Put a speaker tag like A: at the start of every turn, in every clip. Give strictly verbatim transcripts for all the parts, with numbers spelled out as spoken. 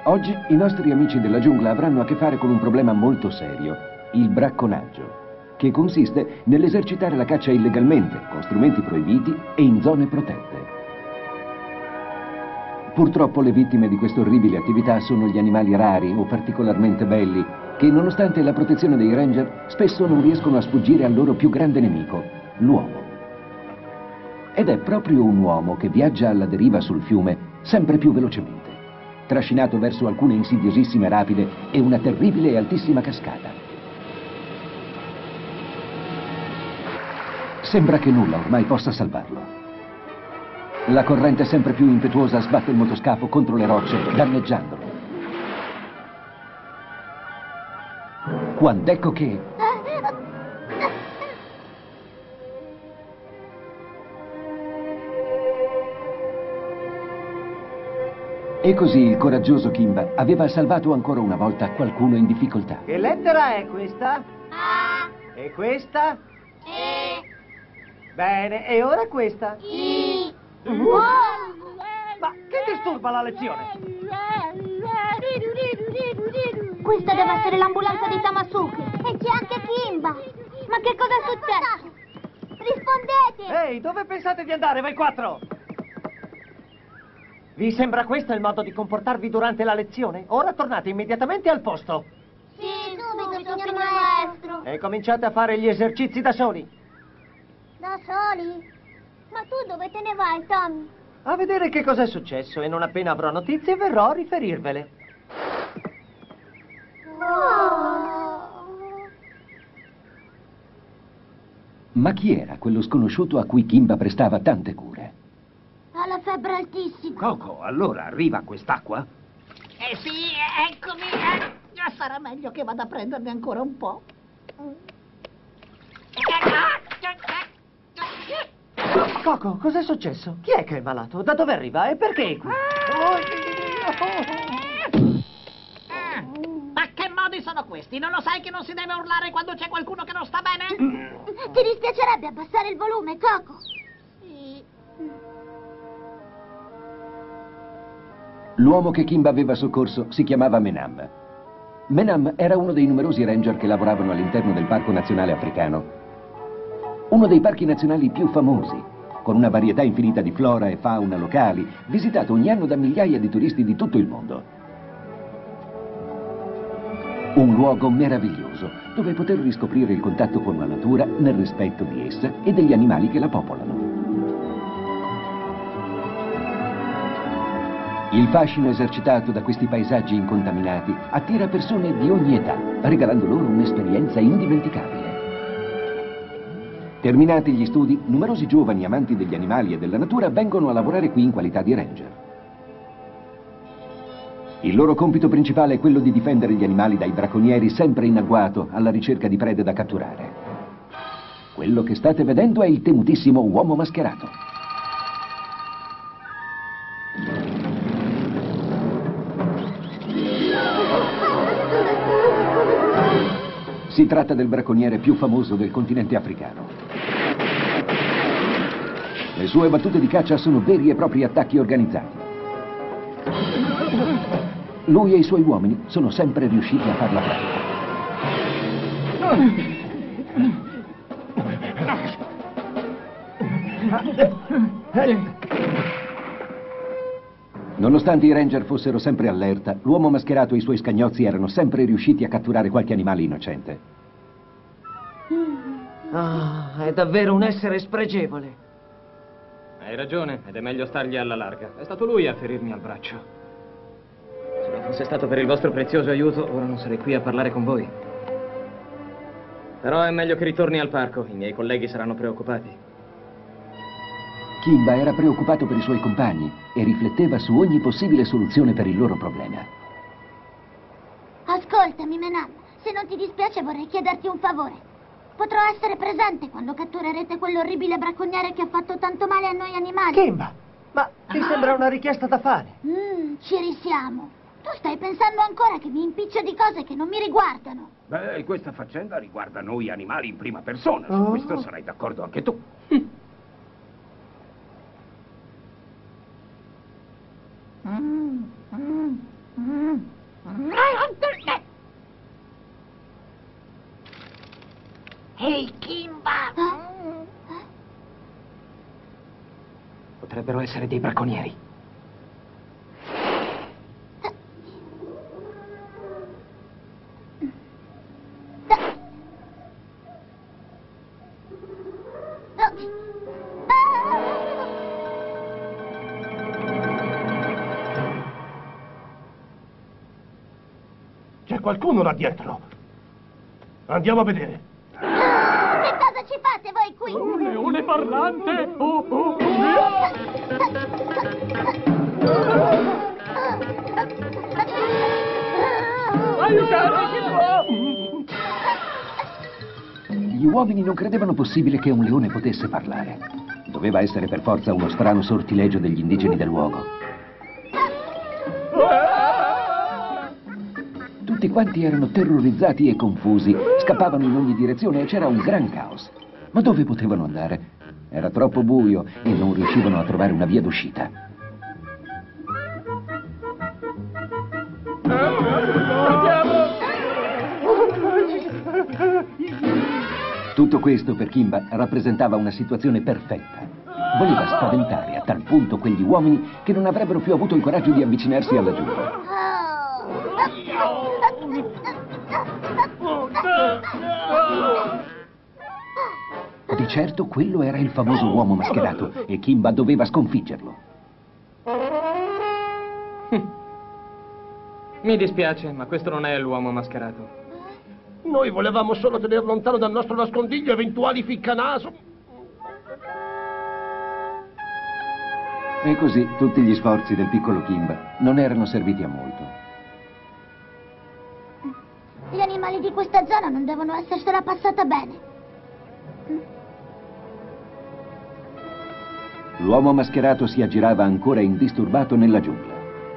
A: Oggi i nostri amici della giungla avranno a che fare con un problema molto serio, il bracconaggio, che consiste nell'esercitare la caccia illegalmente, con strumenti proibiti e in zone protette. Purtroppo le vittime di queste orribili attività sono gli animali rari o particolarmente belli, che nonostante la protezione dei ranger spesso non riescono a sfuggire al loro più grande nemico, l'uomo. Ed è proprio un uomo che viaggia alla deriva sul fiume sempre più velocemente, trascinato verso alcune insidiosissime rapide e una terribile e altissima cascata. Sembra che nulla ormai possa salvarlo. La corrente sempre più impetuosa sbatte il motoscafo contro le rocce, danneggiandolo. Quando ecco che... E così il coraggioso Kimba aveva salvato ancora una volta qualcuno in difficoltà.
B: Che lettera è questa?
C: A.
B: E questa?
C: E.
B: Bene, e ora questa?
C: I.
B: Uh. Ma che disturba la lezione?
D: Questa deve essere l'ambulanza di Tamasuke. E c'è anche Kimba. Ma che cosa è successo? Rispondete!
B: Ehi, dove pensate di andare, voi quattro? Vi sembra questo il modo di comportarvi durante la lezione? Ora tornate immediatamente al posto.
D: Sì, subito, signor maestro.
B: E cominciate a fare gli esercizi da soli.
D: Da soli? Ma tu dove te ne vai, Tommy?
B: A vedere che cosa è successo e non appena avrò notizie verrò a riferirvele.
D: Oh.
A: Ma chi era quello sconosciuto a cui Kimba prestava tante cure?
D: Ha la febbre altissima.
E: Coco, allora arriva quest'acqua?
F: Eh sì, eccomi. Eh, sarà meglio che vada a prenderne ancora un po'.
B: Coco, cos'è successo? Chi è che è malato? Da dove arriva e perché è qui?
F: Ma che modi sono questi? Non lo sai che non si deve urlare quando c'è qualcuno che non sta bene?
D: Ti dispiacerebbe abbassare il volume, Coco?
F: Sì.
A: L'uomo che Kimba aveva soccorso si chiamava Menam. Menam era uno dei numerosi ranger che lavoravano all'interno del Parco Nazionale Africano. Uno dei parchi nazionali più famosi, con una varietà infinita di flora e fauna locali, visitato ogni anno da migliaia di turisti di tutto il mondo. Un luogo meraviglioso, dove poter riscoprire il contatto con la natura nel rispetto di essa e degli animali che la popolano. Il fascino esercitato da questi paesaggi incontaminati attira persone di ogni età, regalando loro un'esperienza indimenticabile. Terminati gli studi, numerosi giovani amanti degli animali e della natura vengono a lavorare qui in qualità di ranger. Il loro compito principale è quello di difendere gli animali dai bracconieri sempre in agguato alla ricerca di prede da catturare. Quello che state vedendo è il temutissimo uomo mascherato. Si tratta del bracconiere più famoso del continente africano. Le sue battute di caccia sono veri e propri attacchi organizzati. Lui e i suoi uomini sono sempre riusciti a farla pratica. Nonostante i ranger fossero sempre allerta, l'uomo mascherato e i suoi scagnozzi erano sempre riusciti a catturare qualche animale innocente.
B: Ah, è davvero un essere spregevole.
G: Hai ragione, ed è meglio stargli alla larga. È stato lui a ferirmi al braccio. Se non fosse stato per il vostro prezioso aiuto, ora non sarei qui a parlare con voi. Però è meglio che ritorni al parco, i miei colleghi saranno preoccupati.
A: Kimba era preoccupato per i suoi compagni e rifletteva su ogni possibile soluzione per il loro problema.
D: Ascoltami, Menam. Se non ti dispiace vorrei chiederti un favore. Potrò essere presente quando catturerete quell'orribile bracconiere che ha fatto tanto male a noi animali.
B: Kimba, ma ti sembra una richiesta da fare?
D: Mmm, ci risiamo. Tu stai pensando ancora che mi impiccio di cose che non mi riguardano.
E: Beh, questa faccenda riguarda noi animali in prima persona. Su
B: Oh.
E: questo sarai d'accordo anche tu.
F: Mm, mm. Ehi, Kimba!
B: Potrebbero essere dei bracconieri.
H: C'è qualcuno là dietro. Andiamo a vedere.
D: Che cosa ci fate voi qui?
H: Un leone parlante! Oh, oh,
A: Gli uomini non credevano possibile che un leone potesse parlare. Doveva essere per forza uno strano sortilegio degli indigeni del luogo. Tutti quanti erano terrorizzati e confusi, scappavano in ogni direzione e c'era un gran caos. Ma dove potevano andare? Era troppo buio e non riuscivano a trovare una via d'uscita. Tutto questo per Kimba rappresentava una situazione perfetta. Voleva spaventare a tal punto quegli uomini che non avrebbero più avuto il coraggio di avvicinarsi alla giungla. Di certo quello era il famoso uomo mascherato e Kimba doveva sconfiggerlo.
G: Mi dispiace, ma questo non è l'uomo mascherato.
H: Noi volevamo solo tenere lontano dal nostro nascondiglio eventuali ficcanaso.
A: E così tutti gli sforzi del piccolo Kimba non erano serviti a molto.
D: Gli animali di questa zona non devono essersela passata bene.
A: L'uomo mascherato si aggirava ancora indisturbato nella giungla.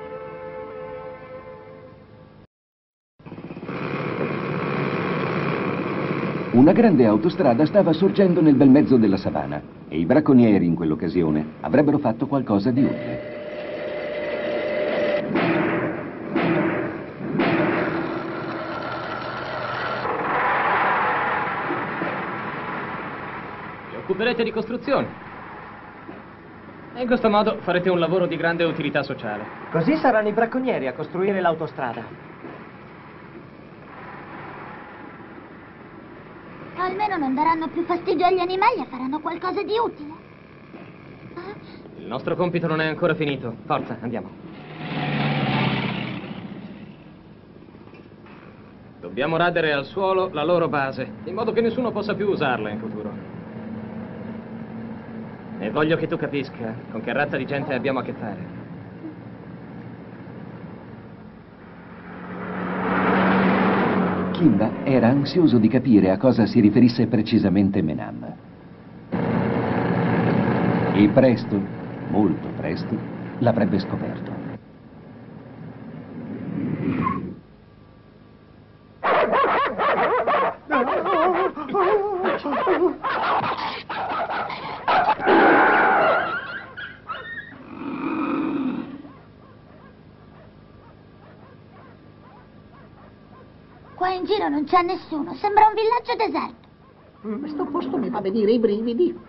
A: Una grande autostrada stava sorgendo nel bel mezzo della savana e i bracconieri in quell'occasione avrebbero fatto qualcosa di utile.
G: Vi occuperete di costruzione. E in questo modo farete un lavoro di grande utilità sociale.
B: Così saranno i bracconieri a costruire l'autostrada.
D: Almeno non daranno più fastidio agli animali e faranno qualcosa di utile.
G: Il nostro compito non è ancora finito. Forza, andiamo. Dobbiamo radere al suolo la loro base, in modo che nessuno possa più usarla in futuro. E voglio che tu capisca con che razza di gente abbiamo a che fare.
A: Kimba era ansioso di capire a cosa si riferisse precisamente Menam. E presto, molto presto, l'avrebbe scoperto.
D: Qua in giro non c'è nessuno, sembra un villaggio deserto.
F: Questo posto mi fa venire i brividi.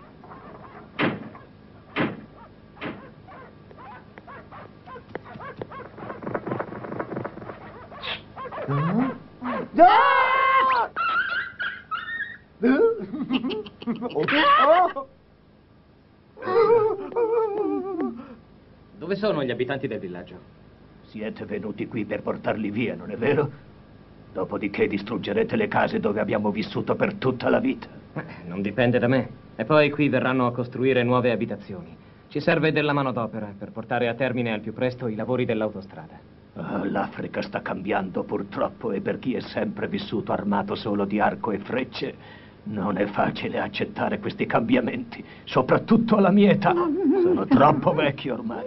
G: Dove sono gli abitanti del villaggio?
E: Siete venuti qui per portarli via, non è vero? Dopodiché distruggerete le case dove abbiamo vissuto per tutta la vita.
G: Eh, non dipende da me. E poi qui verranno a costruire nuove abitazioni. Ci serve della manodopera per portare a termine al più presto i lavori dell'autostrada.
E: Oh, l'Africa sta cambiando purtroppo e per chi è sempre vissuto armato solo di arco e frecce non è facile accettare questi cambiamenti, soprattutto alla mia età. Sono troppo vecchio ormai.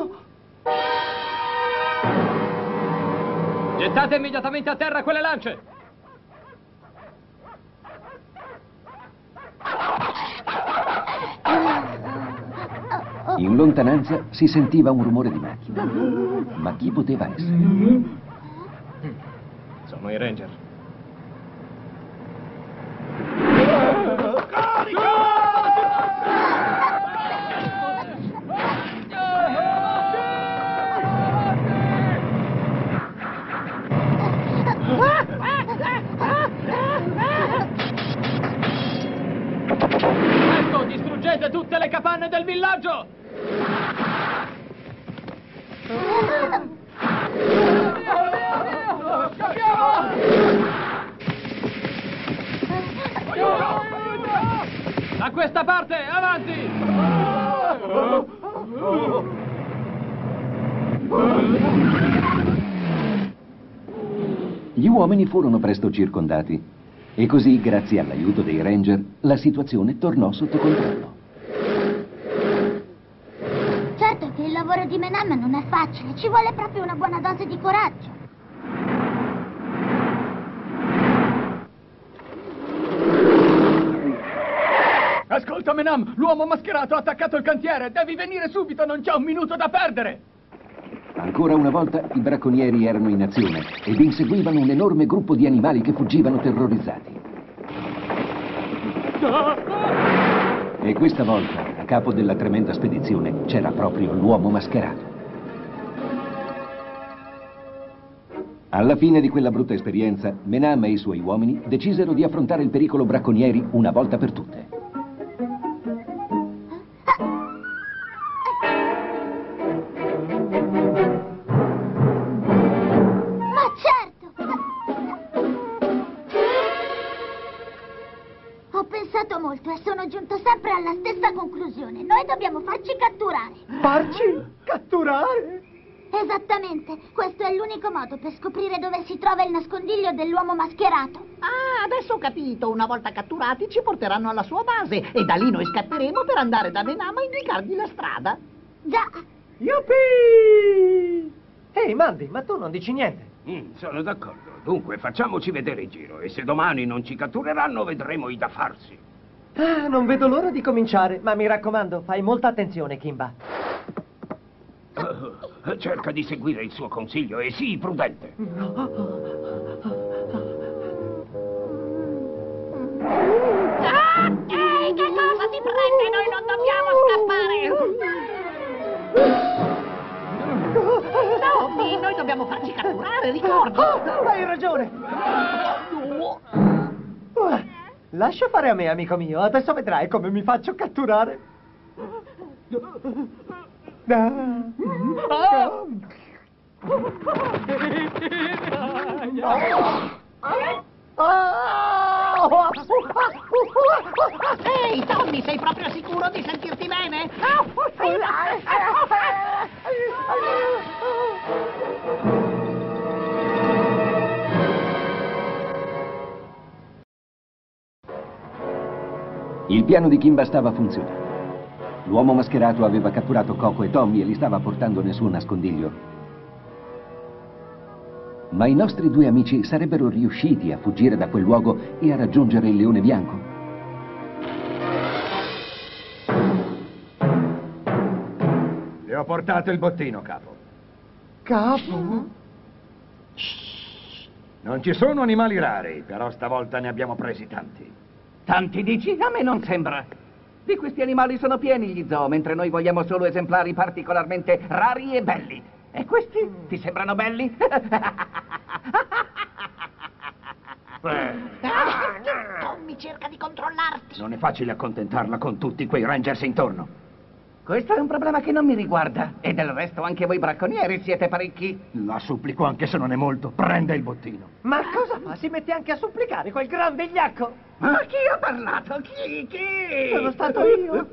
G: Gettate immediatamente a terra quelle lance!
D: Oh,
A: In lontananza si sentiva un rumore di macchina. Ma chi poteva essere?
G: Sono i Ranger. Ecco, distruggete tutte le capanne del villaggio! Da questa parte, avanti!
A: Gli uomini furono presto circondati e così, grazie all'aiuto dei Ranger, la situazione tornò sotto controllo.
D: Certo che il lavoro di Menam non è facile, ci vuole proprio una buona dose di coraggio.
G: Ascolta, Menam, l'uomo mascherato ha attaccato il cantiere. Devi venire subito, non c'è un minuto da perdere.
A: Ancora una volta i bracconieri erano in azione ed inseguivano un enorme gruppo di animali che fuggivano terrorizzati. E questa volta, a capo della tremenda spedizione, c'era proprio l'uomo mascherato. Alla fine di quella brutta esperienza, Menam e i suoi uomini decisero di affrontare il pericolo bracconieri una volta per tutte.
D: Molto e sono giunto sempre alla stessa conclusione. Noi dobbiamo farci catturare.
B: Farci catturare?
D: Esattamente. Questo è l'unico modo per scoprire dove si trova il nascondiglio dell'uomo mascherato.
F: Ah, adesso ho capito. Una volta catturati ci porteranno alla sua base e da lì noi scatteremo per andare da Menam a indicargli la strada.
D: Già.
B: Yuppie! Ehi, Mandy, ma tu non dici niente.
H: Mm, sono d'accordo. Dunque, facciamoci vedere in giro e se domani non ci cattureranno vedremo i da farsi.
B: Ah, non vedo l'ora di cominciare, ma mi raccomando, fai molta attenzione, Kimba.
H: Uh, cerca di seguire il suo consiglio e sii prudente.
F: Ah, ehi, che cosa ti prende? Noi non dobbiamo scappare! Tommy, noi dobbiamo farci catturare, ricordi?
B: Oh, hai ragione! Lascia fare a me, amico mio. Adesso vedrai come mi faccio catturare.
F: Ehi, Tommy, sei proprio sicuro di sentirti bene?
A: Il piano di Kimba stava funzionando. L'uomo mascherato aveva catturato Coco e Tommy e li stava portando nel suo nascondiglio. Ma i nostri due amici sarebbero riusciti a fuggire da quel luogo e a raggiungere il leone bianco?
I: Le ho portato il bottino, capo.
B: Capo?
I: Shh. Non ci sono animali rari, però stavolta ne abbiamo presi tanti.
J: Tanti dici? A me non sembra. Di questi animali sono pieni gli zoo, mentre noi vogliamo solo esemplari particolarmente rari e belli. E questi ti sembrano belli?
F: Tommy cerca di controllarti.
H: Non è facile accontentarla con tutti quei Rangers intorno.
J: Questo è un problema che non mi riguarda. E del resto anche voi bracconieri siete parecchi.
I: La supplico, anche se non è molto, prenda il bottino.
B: Ma cosa fa? Si mette anche a supplicare quel gran vigliacco.
J: Ma chi ha parlato? Chi? Chi?
B: Sono stato io.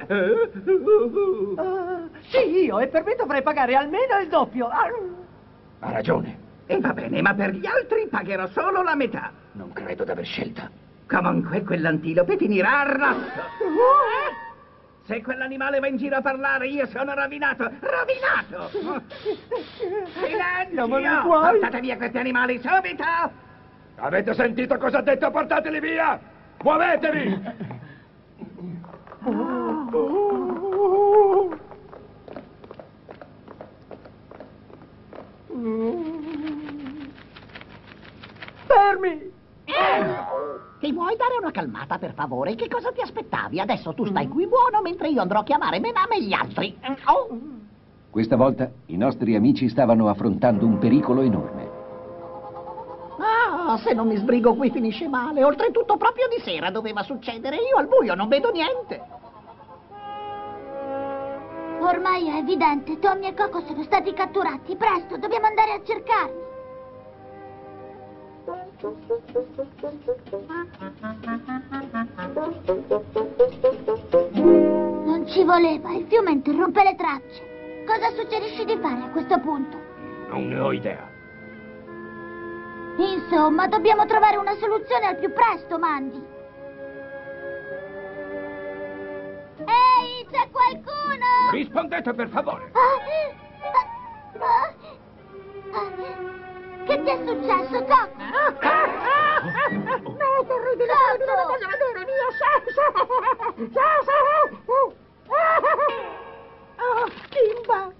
B: Uh, sì, io, e per me dovrei pagare almeno il doppio.
H: Ha ragione.
J: E va bene, ma per gli altri pagherò solo la metà.
H: Non credo d'aver scelta.
J: Comunque quell'antilope finirà arrosto. Se quell'animale va in giro a parlare, io sono rovinato! Rovinato! Silenzio! Portate via questi animali subito!
I: Avete sentito cosa ha detto? Portateli via! Muovetevi!
F: vuoi dare una calmata, per favore? Che cosa ti aspettavi? Adesso tu stai qui buono, mentre io andrò a chiamare Menam e gli altri. Oh.
A: Questa volta i nostri amici stavano affrontando un pericolo enorme.
F: Ah, se non mi sbrigo qui finisce male. Oltretutto proprio di sera doveva succedere. Io al buio non vedo niente.
D: Ormai è evidente, Tommy e Coco sono stati catturati. Presto, dobbiamo andare a cercarli. Non ci voleva, il fiume interrompe le tracce. Cosa suggerisci di fare a questo punto?
H: Non ne ho idea.
D: Insomma, dobbiamo trovare una soluzione al più presto, Mandy. Ehi, c'è qualcuno?
H: Rispondete, per favore.
D: Ah, ah, ah, che ti è successo, Coco?
F: No, terribile, terribile, non voglio vedere, mio sesso! Oh, Kimba!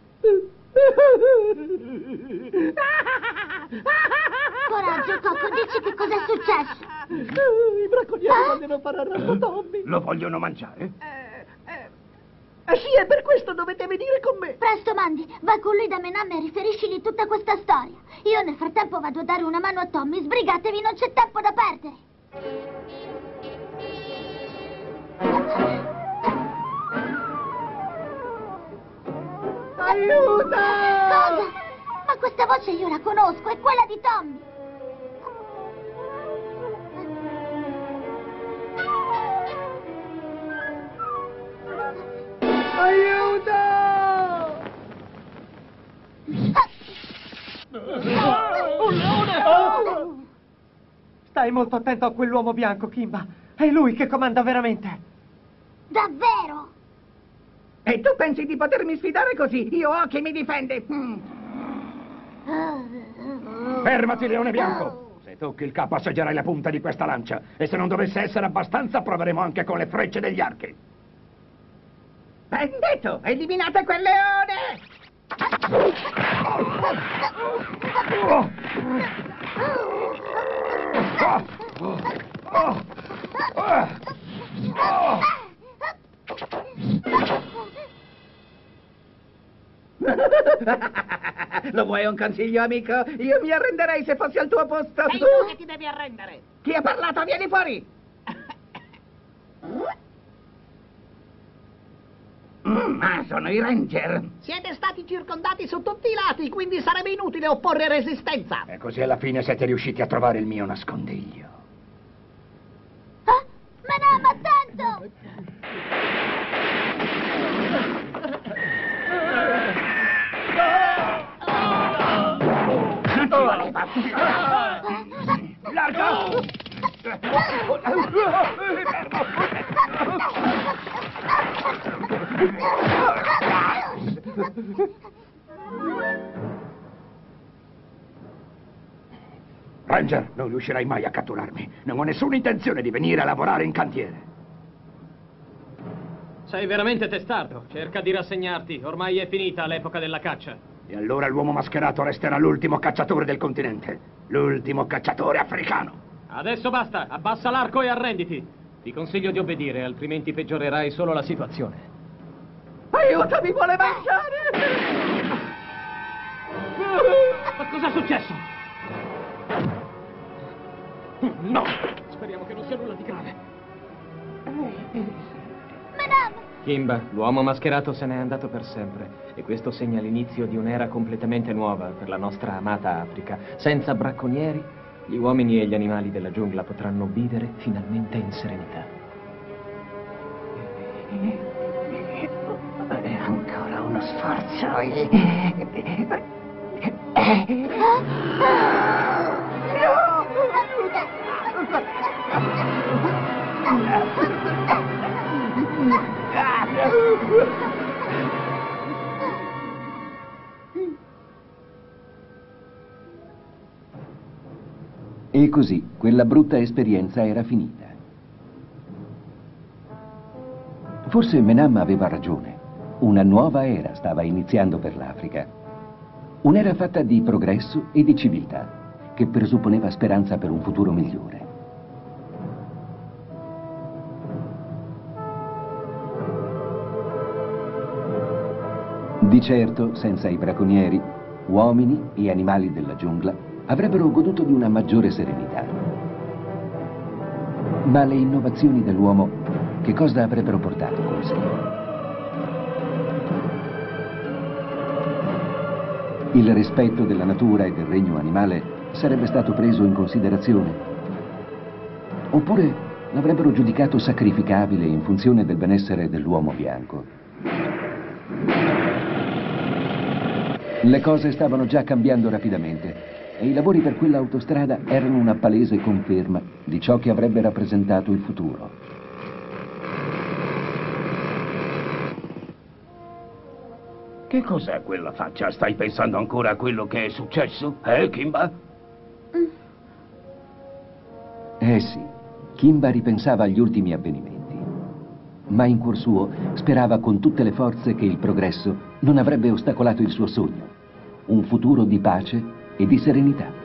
D: Coraggio, Coco, dici che cos'è successo?
F: I bracconieri ah? vogliono far arresto Tommy.
H: Lo vogliono mangiare?
F: Eh, eh, sì, e per questo dovete venire con me.
D: Presto, Mandy, va con lui da Menam e riferiscigli tutta questa storia. Io nel frattempo vado a dare una mano a Tommy. Sbrigatevi, non c'è tempo da perdere.
F: Aiuto!
D: Cosa? Ma questa voce io la conosco, è quella di Tommy.
F: Aiuto!
B: Un leone! Stai molto attento a quell'uomo bianco, Kimba. È lui che comanda veramente.
D: Davvero?
J: E tu pensi di potermi sfidare così? Io ho chi mi difende. Mm.
I: Fermati, leone bianco! Se tocchi il capo assaggerai la punta di questa lancia. E se non dovesse essere abbastanza, proveremo anche con le frecce degli archi.
J: Ben detto! Eliminate quel leone!
I: Oh. Oh. Oh. Oh. Oh.
J: Lo vuoi un consiglio, amico? Io mi arrenderei se fossi al tuo posto.
F: Sei tu che ti devi arrendere.
J: Chi ha parlato? Vieni fuori! Mm, ah, sono i Ranger.
F: Siete stati circondati su tutti i lati, quindi sarebbe inutile opporre resistenza.
I: E così alla fine siete riusciti a trovare il mio nascondiglio.
D: Ah, Menam, attento!
J: Non ci voleva.
H: Larga!
I: Ranger, non riuscirai mai a catturarmi. Non ho nessuna intenzione di venire a lavorare in cantiere.
G: Sei veramente testardo. Cerca di rassegnarti. Ormai è finita l'epoca della caccia.
I: E allora l'uomo mascherato resterà l'ultimo cacciatore del continente. L'ultimo cacciatore africano.
G: Adesso basta. Abbassa l'arco e arrenditi. Ti consiglio di obbedire, altrimenti peggiorerai solo la situazione.
J: Aiuto, mi vuole mangiare!
G: Ma cos'è successo? No! Speriamo che non sia nulla di grave.
D: Menam!
G: Kimba, l'uomo mascherato se n'è andato per sempre. E questo segna l'inizio di un'era completamente nuova per la nostra amata Africa. Senza bracconieri, gli uomini e gli animali della giungla potranno vivere finalmente in serenità.
J: È ancora uno sforzo.
A: E così quella brutta esperienza era finita. Forse Menam aveva ragione. Una nuova era stava iniziando per l'Africa. Un'era fatta di progresso e di civiltà, che presupponeva speranza per un futuro migliore. Di certo, senza i bracconieri, uomini e animali della giungla avrebbero goduto di una maggiore serenità. Ma le innovazioni dell'uomo che cosa avrebbero portato con sé? Il rispetto della natura e del regno animale sarebbe stato preso in considerazione? Oppure l'avrebbero giudicato sacrificabile in funzione del benessere dell'uomo bianco? Le cose stavano già cambiando rapidamente e i lavori per quell'autostrada erano una palese conferma di ciò che avrebbe rappresentato il futuro.
H: Che cos'è quella faccia? Stai pensando ancora a quello che è successo? Eh, Kimba?
A: Eh sì, Kimba ripensava agli ultimi avvenimenti, ma in cuor suo sperava con tutte le forze che il progresso non avrebbe ostacolato il suo sogno, un futuro di pace e di serenità.